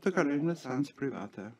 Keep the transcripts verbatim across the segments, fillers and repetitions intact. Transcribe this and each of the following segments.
molto carine le stanze private.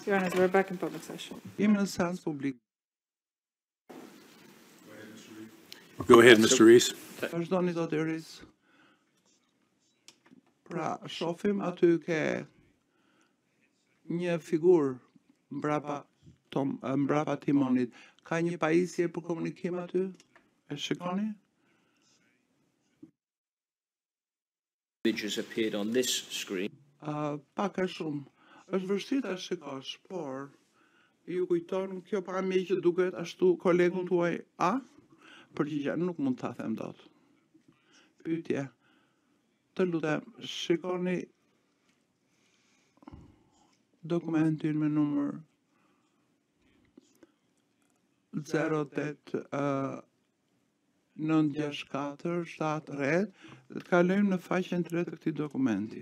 Your Honor, we're back in public session. Jemi në seans publik. Go ahead, Mister Reese. Vazhdoni zoti Ris. Pra, shohim aty ke një figurë mbrapa tom, mbrapa timonit. Ka një pajisje për komunikim aty? E shikoni? Images appeared on this screen. Uh, pak a shumë. Është vështirë ta shikosh, por ju kujton kjo pamje që duket ashtu kolegun tuaj A? Përgjigja nuk mund ta them dot. Pyetje. Të lutem, shikoni dokumentin me numër zero opt nënt gjasht katër shtat rreth, dhe të kalojmë në faqen tre të këtij dokumenti.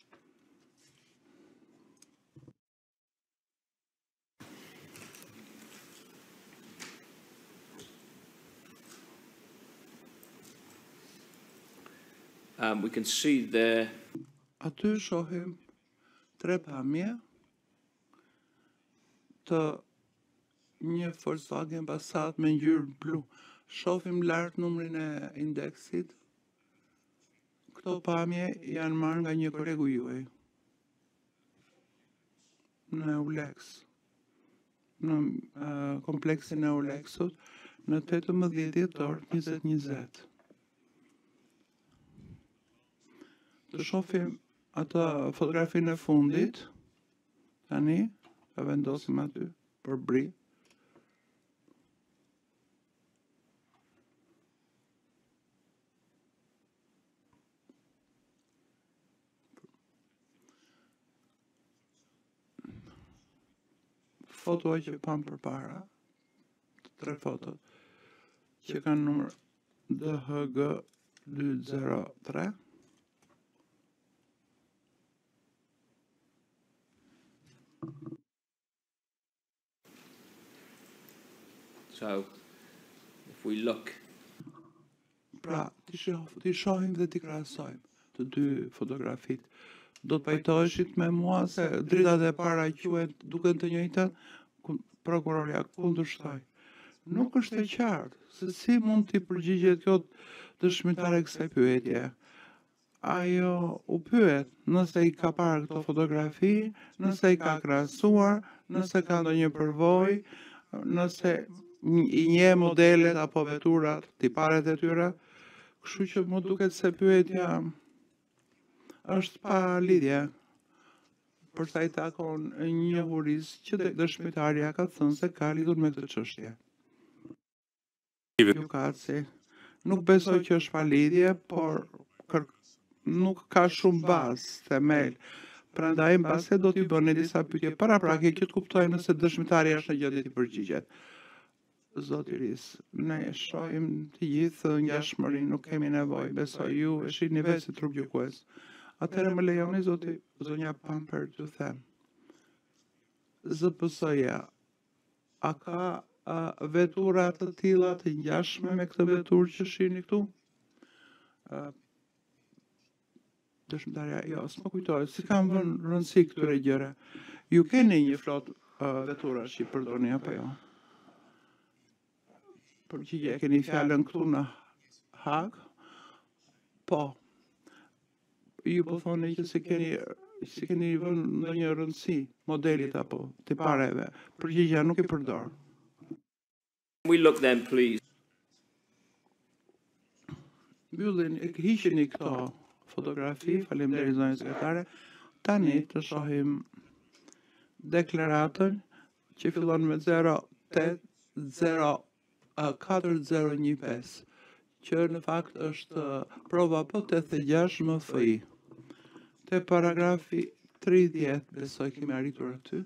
Um, we can see there Aty shohim tre pamje të një Volkswagen Passat me ngjyrë blu. Shohim lart numrin e indeksit. Këto pamje janë marrë nga një kolegu juaj në Eulex, në uh, kompleksin e Eulexut në tetëmbëdhjetë dhjetor njëzet njëzet. Të shohim atë fotografinë e fundit, tani, e vendosim aty për bri. Fotoa që pam përpara, të tre fotot, që kanë numër D H G dy zero tre. So, if we look, Pra, ti shoh, ti shohim dhe ti krahasojmë të dy fotografit. Do të pajtoheshit me mua se dritat e para quhen duken të njëjtat, ku- prokuroria kundërshtoi. Nuk është e qartë se si mund t'i përgjigjet kjo dëshmitare kësaj pyetje. Ajo u pyet nëse i ka parë këto fotografi, nëse i ka krahasuar, nëse ka ndonjë përvojë, nëse i nje modelet apo veturat, tiparet e tyre. Kështu që më duket se pyetja është pa lidhje për sa i takon njohurisë që dhe- dëshmitarja ka thënë se ka lidhur me këtë çështje. Gjukaci, nuk besoj që është pa lidhje, por kër, nuk ka shumë bazë, themel. Prandaj mbase do t'i bëni disa pyetje paraprake që të kuptojmë nëse dëshmitari është në gjendje të përgjigjet. Zoti Ris, ne shohim të gjithë ngjashmërinë, nuk kemi nevojë, besoj ju e shihni vetë si trup gjykues. Atëherë më lejoni zoti zonja Pamper t'ju them. Z P S-ja, a ka a, vetura të tilla të ngjashme me këtë veturë që shihni këtu? A, Dëshmitarja, jo, s'më kujtoj, si kam vënë rëndësi këtyre gjëre. Ju keni një flot uh, veturash që i përdorni apo jo? Përgjigje, keni fjalën këtu në Hag? Po. Ju po thoni që si keni si keni vënë ndonjë rëndësi modelit apo tipareve. Përgjigja nuk i përdor. we look then, please. Mbyllin, e hiqeni këto fotografi, faleminderit zonjë sekretare. Tani të shohim deklaratën që fillon me zero opt zero katër zero një pesë, që në fakt është prova po tetëdhjetë e gjashtë M F I. Te paragrafi tridhjetë, besoj kemi arritur aty.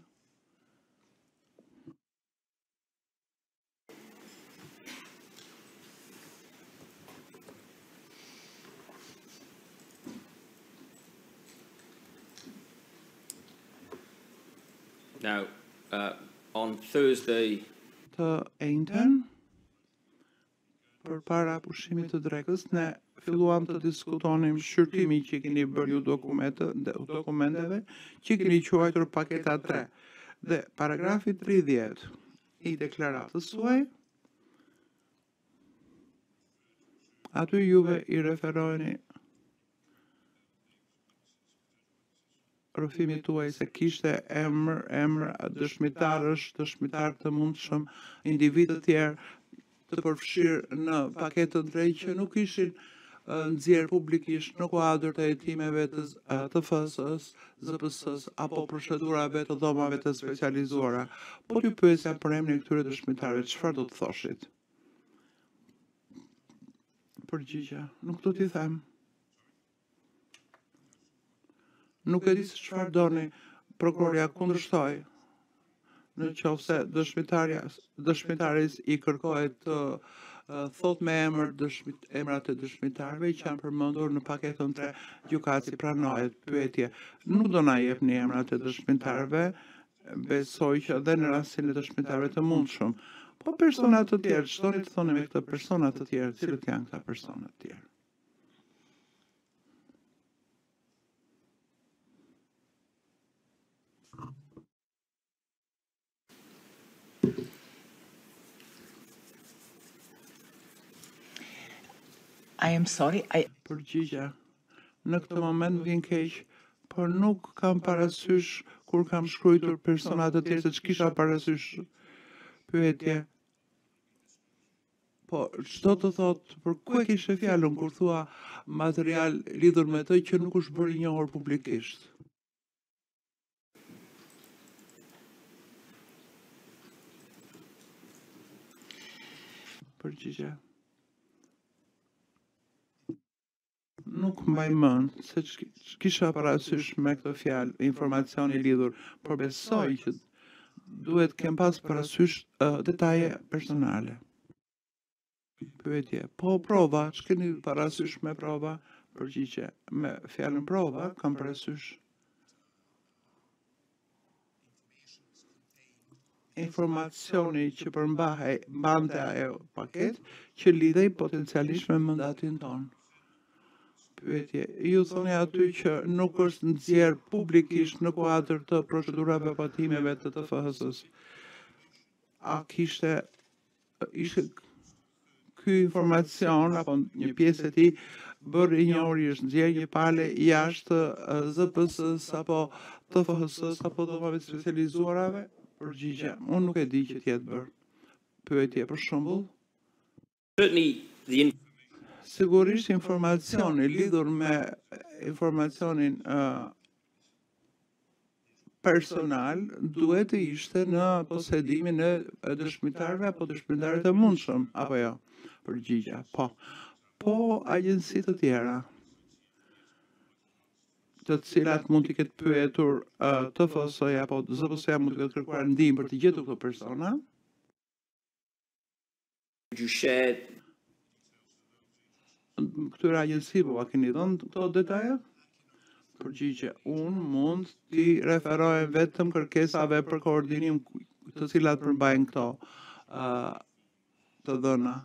Now, uh, on Thursday, Të ejnëten, për para pushimit të drekës, ne filluam të diskutonim shqyrtimi që keni bërë ju dokumente, dokumenteve, që keni quajtur paketa tre. Dhe paragrafi tridhjetë i deklaratës suaj, aty juve i referojni rrëfimit tuaj se kishte emër, emër dëshmitarësh, dëshmitar të mundshëm, individ të tjerë të përfshirë në paketën tre që nuk ishin nxjerrë publikisht në kuadër të hetimeve të T F S-s, Z P S-s apo procedurave të dhomave të specializuara. Po t'ju pyesja për emrin e këtyre dëshmitarëve, çfarë do të thoshit? Përgjigja, nuk do t'i them. Nuk e di se çfarë doni prokuroria kundërshtoj. Në qoftë se dëshmitarja, dëshmitaris i kërkohet të uh, thot me emër dëshmit, emrat e dëshmitarëve që janë përmendur në paketën tre, gjykati pranohet. Pyetje, nuk do na jepni emrat e dëshmitarëve, besoj që edhe në rastin e dëshmitarëve të mundshëm. Po persona të tjerë, ç'doni të thoni me këtë persona të tjerë, cilët janë këta persona të tjerë? I am sorry, I... Përgjigja, në këtë moment vjen keq, por nuk kam parasysh kur kam shkruar persona të tjerë se ç'kisha parasysh. Pyetje. Po, ç'do të thot, për ku e kishe fjalën kur thua material lidhur me të që nuk është bërë i njohur publikisht? Përgjigja. Nuk mbaj mend se ç'kisha parasysh me këtë fjalë, informacioni lidhur, por besoj që duhet kem pas parasysh uh, detaje personale. Pyetje, po prova, ç'keni parasysh me prova? Përgjigje, me fjalën prova kam parasysh informacioni që përmbahej mbante ajo paket që lidhej potencialisht me mandatin tonë. Pyetje, ju thoni aty që nuk është nxjerr publikisht në kuadër të procedurave apo hetimeve të T F S-s. A kishte ishte ky informacion apo një pjesë e tij bërë i njohur, është nxjerr një palë jashtë Z P S-s apo T F S-s apo dhomave specializuarave? Përgjigje, unë nuk e di që t'jetë bërë. Pyetje, për shembull, Certainly, the sigurisht informacioni lidhur me informacionin uh, personal duhet të ishte në posedimin e dëshmitarëve apo dëshmitarëve të mundshëm, apo jo? Përgjigja, po. Po agjenci të tjera, të cilat mund t'i ketë pyetur uh, T F S-ja apo Z P S-ja mund të ketë kërkuar ndihmë për të gjetur këto persona. would you share Këtyre agjenci po a keni dhënë këto detaje? Përgjigje, unë mund t'i referoj vetëm kërkesave për koordinim të cilat përmbajnë këto uh, të dhëna.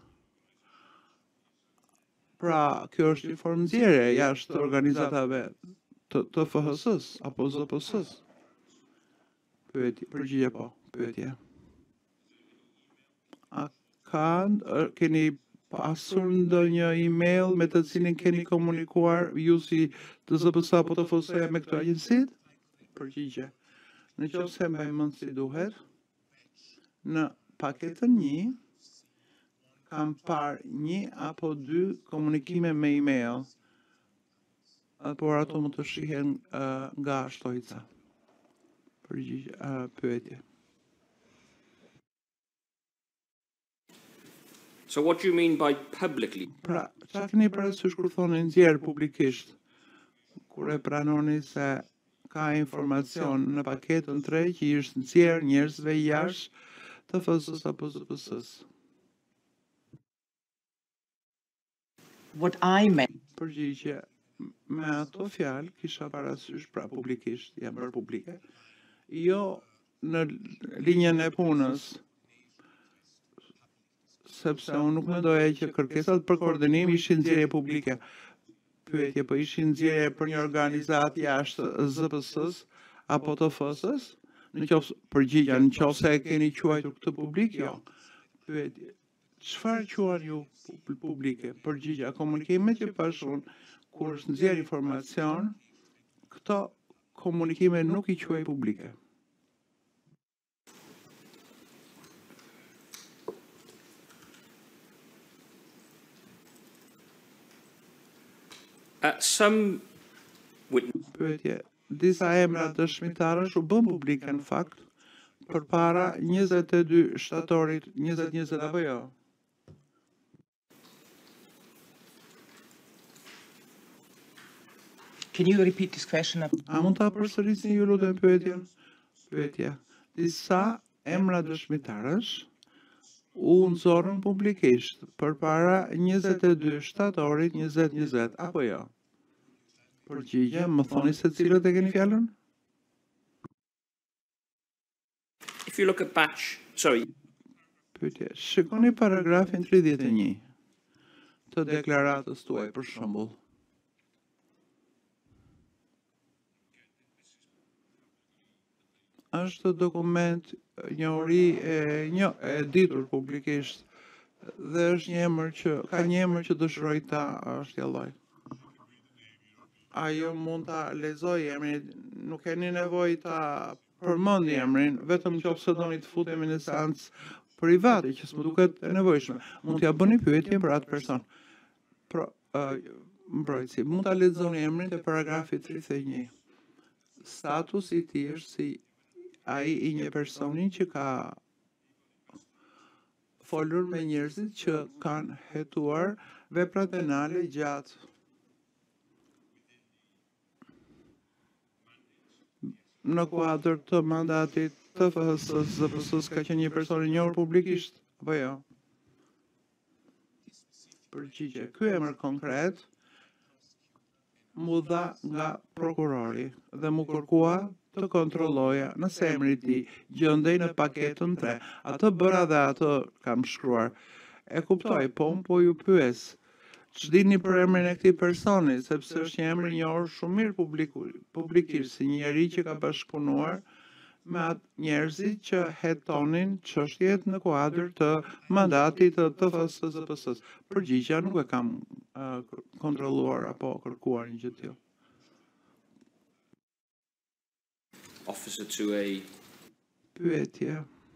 Pra, kjo është një formë nxjerrje jashtë organizatave të T F S-s apo Z P S-s. Pyetje, përgjigje po, pyetje. A kanë, keni pasur ndonjë email me të cilin keni komunikuar ju si të Z P S apo të F S-ja me këto agjencitë? Përgjigje. Në qoftë se mbaj mend si duhet, në paketën një kam parë një apo dy komunikime me email, por ato mund të shihen uh, nga shtojca. Përgjigje, uh, pyetje. So what do you mean by publicly? Pra, qa keni parasysh kur thoni nxjerr publikisht? Kur e pranoni se ka informacion në paketën tre që është nxjerr njerëzve jashtë të F S-s apo Z P S-s? What I meant, Përgjigje, me ato fjalë kisha parasysh, pra publikisht, janë bërë publike, jo në linjën e punës, sepse unë nuk mendoja që kërkesat për koordinim ishin nxjerrje publike. Pyetje, po ishin nxjerrje për një organizat jashtë Z P S-s apo të F S-s? Në qoftë përgjigja, në qoftë se e keni quajtur këtë publik, jo. Pyetje, çfarë quan ju pu- publike? Përgjigja, komunikime që pash unë, kur është nxjerr informacion, këto komunikime nuk i quaj publike. Uh, some witnesses Pyetje, disa emra dëshmitarësh u bën publike në fakt përpara njëzet e dy shtatorit njëzet njëzet apo jo? Can you repeat this question? A mund ta përsërisni ju lutem pyetjen? Pyetja. Disa emra dëshmitarësh u nxorën publikisht përpara njëzet e dy shtatorit njëzet njëzet apo jo? Përgjigje, më thoni se cilët e keni fjalën? if you look at batch, sorry, Pyetje, shikoni paragrafin tridhjetë e një të deklaratës tuaj për shembull. Është dokument njohuri e një e ditur publikisht dhe është një emër që ka një emër që dëshiroj ta shtjelloj. Ajo mund ta lexoj emrin, nuk keni nevojë ta përmendni emrin, vetëm nëse doni të futemi në seancë private që s'më duket e nevojshme. Mund t'ja bëni pyetje për atë person. Pro, uh, mbrojtësi, mund ta lexoni emrin te paragrafi tridhjetë e një. Statusi i tij është si ai i një personi që ka folur me njerëzit që kanë hetuar vepra penale gjatë në kuadër të mandatit të F H S-së, Z P S-së ka qenë një person i njohur publikisht, apo jo? Përgjigje, ky emër konkret mu dha nga prokurori dhe mu kërkua të kontrolloja nëse emri i tij gjendej në paketën tre. Atë bëra dhe atë kam shkruar. E kuptoj, po unë po ju pyes, ç'dini për emrin e këtij personi, sepse është një emër i njohur shumë mirë publiku, publikisht, si një njerëz që ka bashkëpunuar me atë njerëzit që hetonin çështjet në kuadër të mandatit të T F S-së Z P S-së. Përgjigja, nuk e kam uh, kontrolluar apo kërkuar një gjë të tillë. officer to a Pyetje.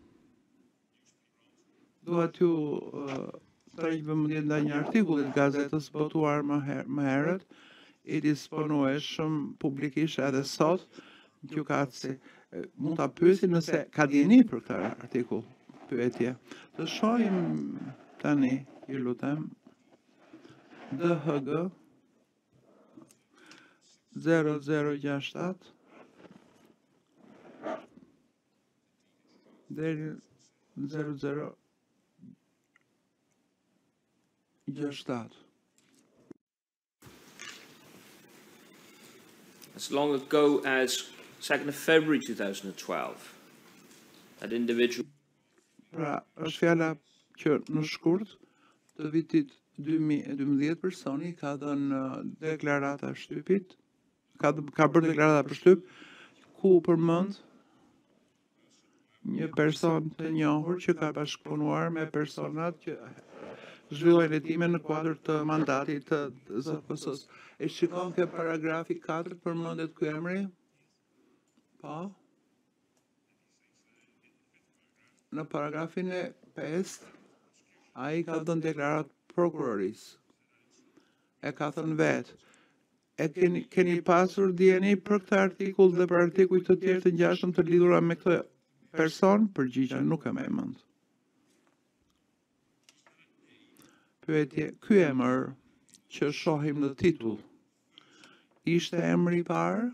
Dua t'ju uh, tërheq vëmendjen ndaj një artikulli të gazetës botuar më her më herët, i disponueshëm publikisht edhe sot, gjykatësi. E, Mund ta pyesi nëse ka dieni për këtë artikull. Pyetje. Të shohim tani, ju lutem, D H G zero zero gjashtë shtat deri zero zero gjashtë shtat. as long ago as second of February two thousand twelve. That individual Pra, është fjala që në shkurt të vitit dy mijë e dymbëdhjetë personi ka dhënë uh, deklarata shtypit, ka dë- ka bërë deklarata për shtyp, ku përmend një person të njohur që ka bashkëpunuar me personat që zhvillojnë hetime në kuadër të mandatit të Z P S-së. E shikon ke paragrafi katër përmendet ky emri? Po. Në paragrafin e pesë, ai ka dhënë deklarat prokurorisë. E ka thënë vetë. E keni, keni pasur dieni për këtë artikull dhe për artikuj të tjerë të ngjashëm të lidhura me këtë person? Përgjigja, nuk e më e mend. Pyetje, ky emër që shohim në titull, ishte emri i parë?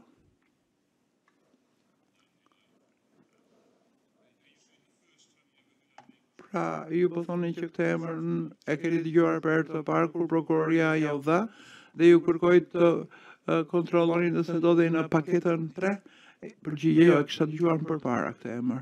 Pra, ju po thoni që këtë emër n- e keni dëgjuar për herë të parë kur prokuroria ja u dha dhe ju kërkoi të uh, kontrolloni nëse ndodhej në paketën tre? E, Përgjigje, jo, e kisha dëgjuar më përpara këtë emër.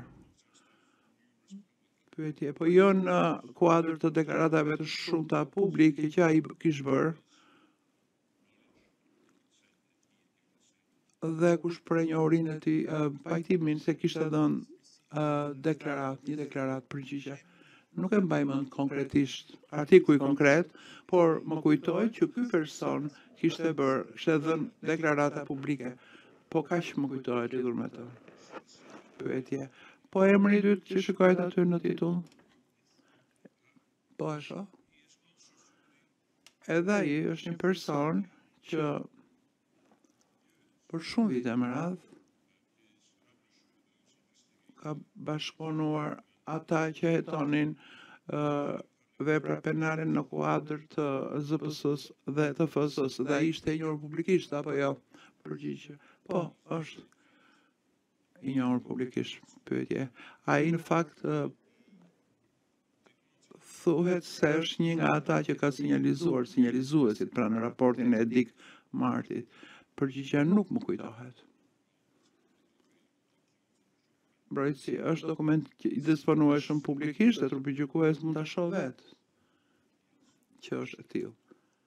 Pyetje, po jo në kuadër të deklaratave të shumta publike që ai kishte bërë. dhe ku shpreh njohurinë e tij, uh, pajtimin se kishte dhënë uh, deklarat, një deklarat përgjigje. Nuk e mbaj mend konkretisht artikuj konkret, por më kujtoj që ky person kishte bërë, kishte dhënë deklarata publike. Po kaq më kujtohet lidhur me të. Pyetje. Po emri i dytë që shikohet aty në titull? Po e shoh. Edhe ai është një person që për shumë vite me radhë ka bashkëpunuar ata që hetonin uh, vepra penale në kuadër të Z P S-s dhe të F S-s dhe ai ishte i njohur publikisht apo jo? Përgjigje. Po, është i njohur publikisht. Pyetje. Ai në fakt uh, thuhet se është një nga ata që ka sinjalizuar sinjalizuesit pra në raportin e Dick Martit. Përgjigjja nuk më kujtohet. Mbrojtësi është dokument që i disponueshëm publikisht dhe trupi gjykues mund ta shoh vetë që është e tillë.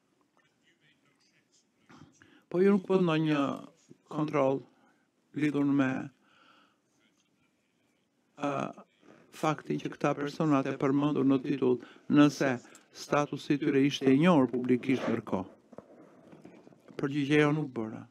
Po ju nuk po ndonjë kontroll lidhur me uh, faktin që këta personat e përmendur në titull, nëse statusi i tyre ishte i njohur publikisht ndërkohë. Përgjigjeja nuk bëra.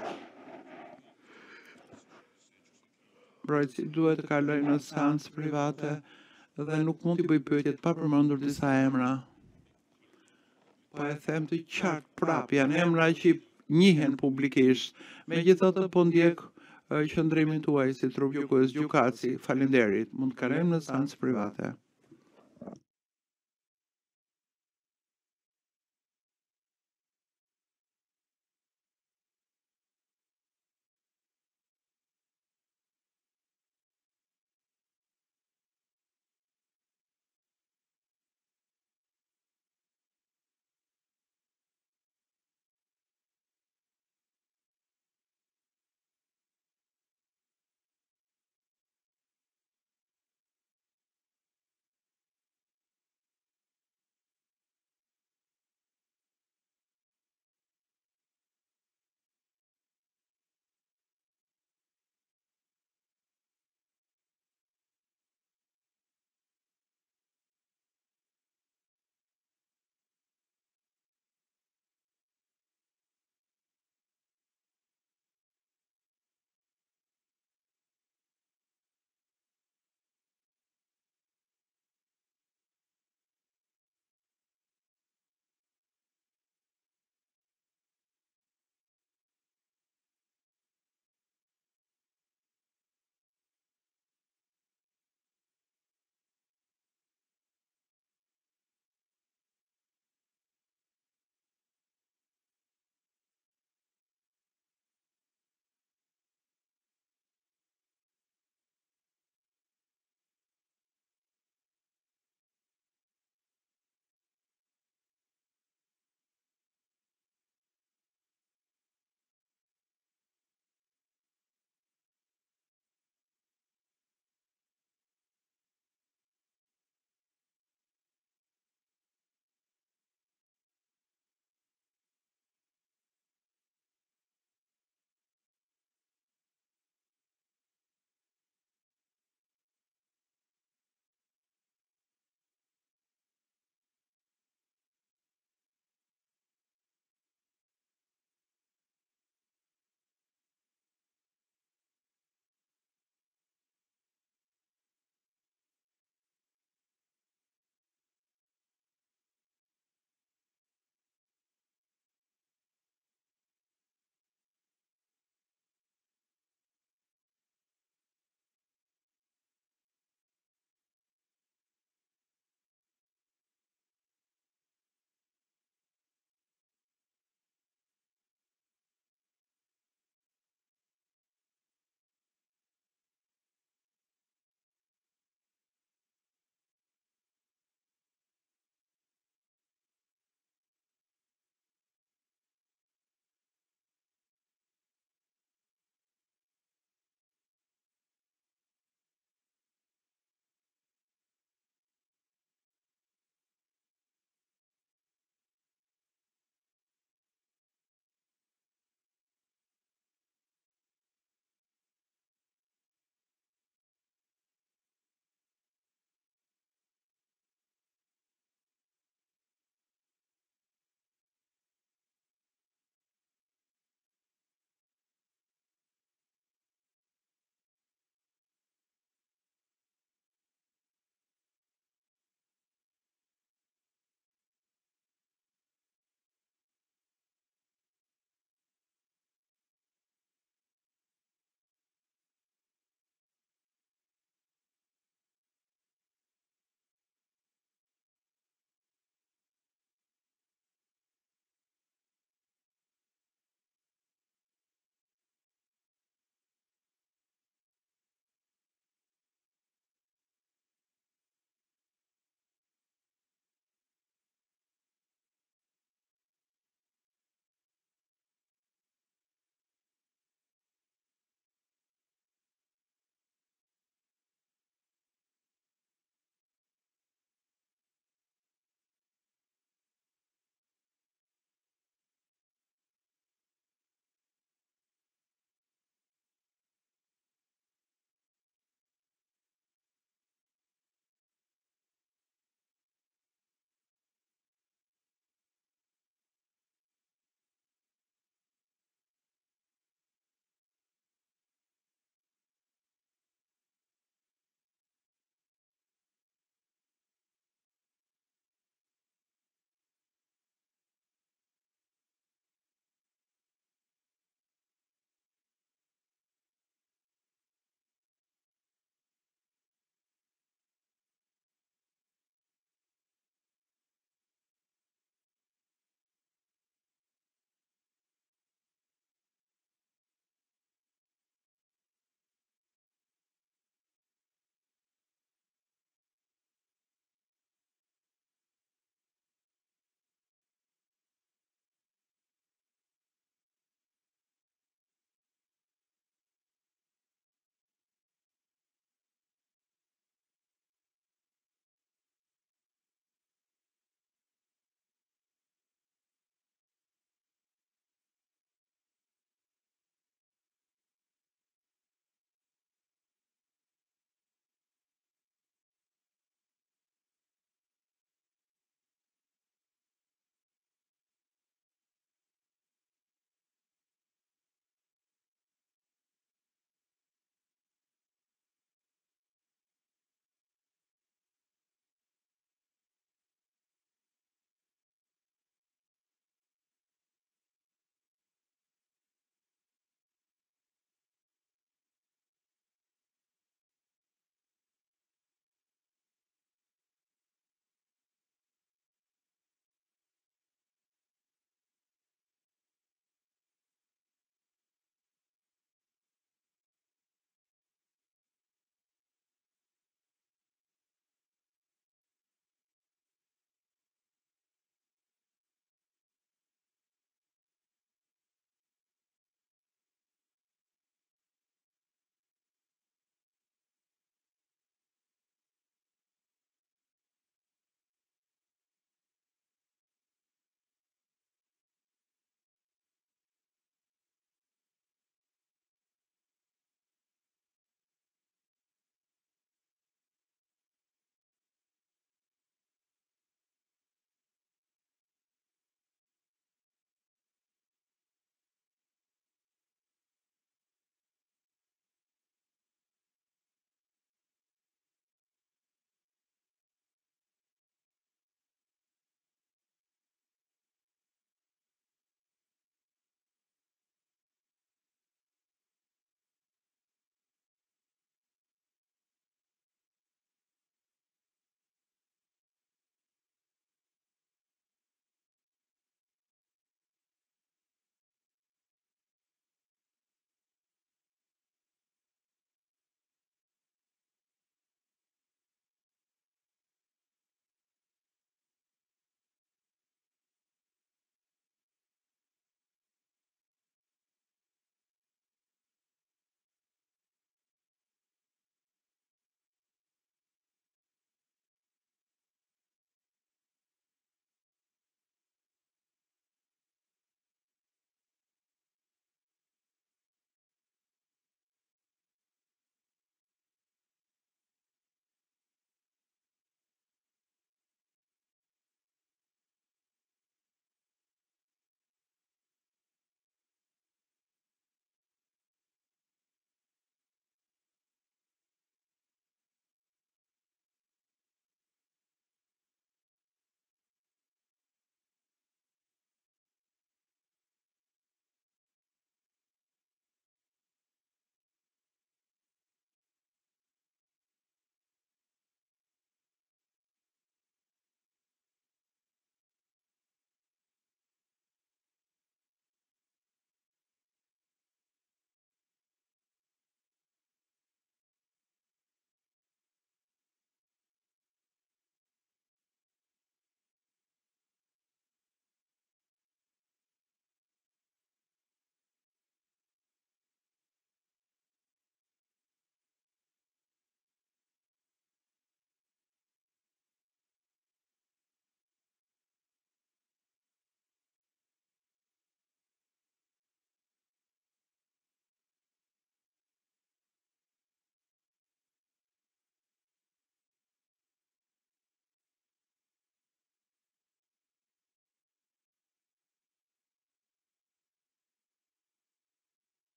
Mbrojtësi duhet të kaloj në seancë private dhe nuk mund t'i bëj pyetjet pa përmendur disa emra. Po e them të qartë prap, janë emra që njihen publikisht. Megjithatë po ndjek uh, qëndrimin tuaj si trup gjykues gjykatësi. Faleminderit. Mund të kalojmë në seancë private.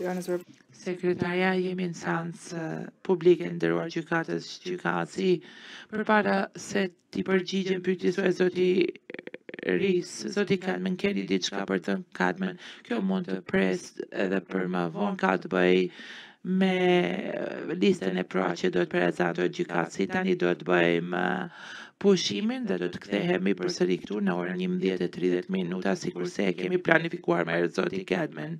Your Honor, Sekretaria, jemi në seancë uh, publike ndëruar gjykatës gjykatësi. Përpara se t'i përgjigjem pyetjes së zoti Ris, zoti Kadmen, keni diçka për të Kadmen? Kjo mund të pres edhe për më vonë, ka të bëj me listën e pra që do të prezantojë gjykatësi. Tani do të bëjmë pushimin dhe do të kthehemi përsëri këtu në orën njëmbëdhjetë e tridhjetë minuta, sikurse e kemi planifikuar me zoti Kadmen.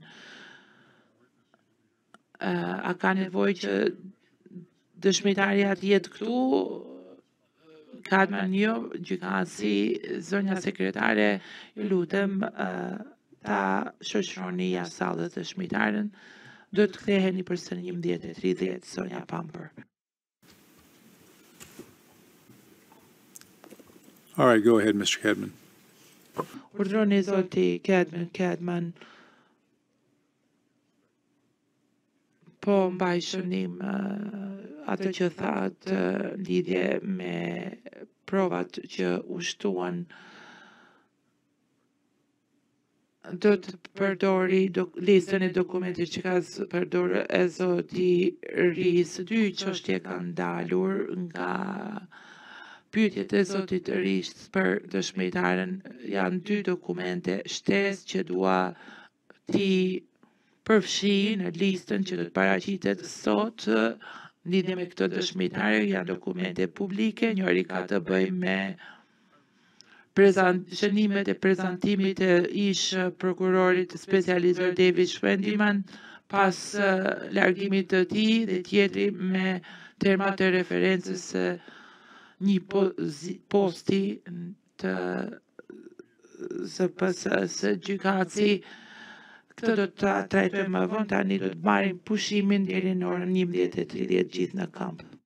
Uh, a ka nevojë që dëshmitaria të jetë këtu? Kadmen, jo, gjykatësi, zonja sekretare, ju lutem uh, ta shoqëroni jashtë sallës dëshmitaren. Do të ktheheni përsëri njëmbëdhjetë e tridhjetë, zonja Pamper. All right, go ahead, Mister Cadman. Urdhroni zoti Kadmen, Kadmen. Po mbaj shënim uh, atë që thatë uh, lidhje me provat që u shtuan. Do të përdori dok listën e dokumentit që ka përdorë e zoti Ris. Dy çështje kanë dalur nga pyetjet e zotit Ris për dëshmitaren. Janë dy dokumente shtesë që dua ti përfshi në listën që do të paraqitet sot lidhje me këtë dëshmitare. Janë dokumente publike, njëri ka të bëjë me prezant, shënimet e prezantimit e ish prokurorit specializuar David Schwendiman pas uh, largimit të tij, dhe tjetri me termat e referencës uh, një pozi, posti të Z P S-së gjykatësi. Këtë do të trajtojmë më vonë, tani do të marrim pushimin deri në orën njëmbëdhjetë e tridhjetë gjithë në kamp.